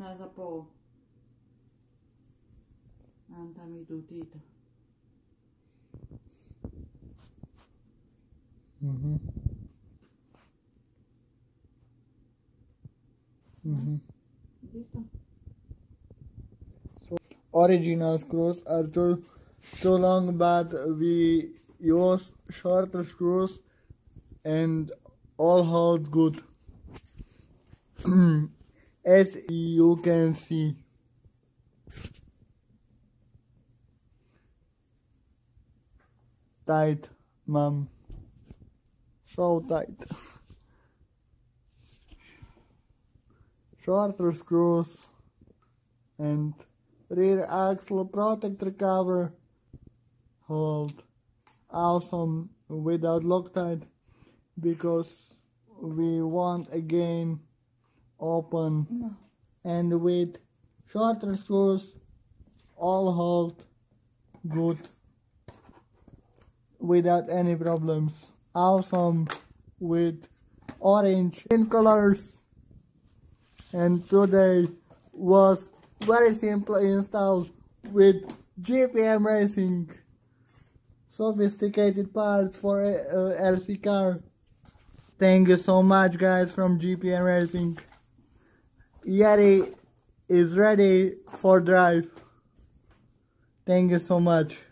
za po. Anta mi tutito. Original screws are too long, but we use shorter screws and all hold good. As you can see. Tight, mom. So tight. Shorter screws and rear axle protector cover hold awesome without Loctite, because we want again open, and with shorter screws all hold good without any problems. Awesome with orange in colors. And today was very simple install with GPM Racing. Sophisticated parts for RC car. Thank you so much, guys, from GPM Racing. Yeti is ready for drive. Thank you so much.